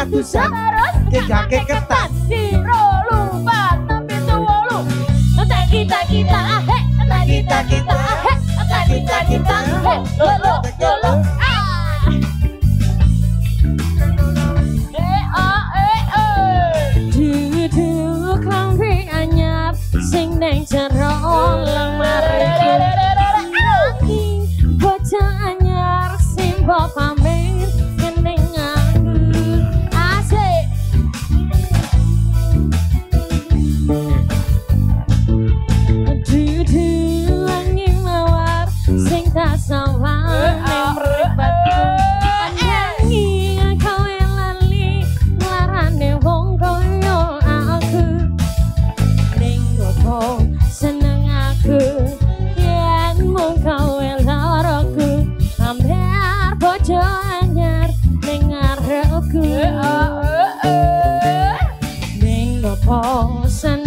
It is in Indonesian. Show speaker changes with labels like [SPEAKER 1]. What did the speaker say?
[SPEAKER 1] atusan
[SPEAKER 2] Terus
[SPEAKER 1] kekake ketan
[SPEAKER 2] Siro lupa tapi tuwolu kita kita he kita kita he kita kita he lolo lolo duduk lambe anyar sing neng jero lemari nanging bocah anyar sing mbok pamer kening aku asik duduk angin mawar sing tak sawang neng mripatku nanging kowe lali nglarane wong koyo aku ning opo seneng aku yen mung kowe laraku ambar bojo anyar ning ngarepku ning opo seneng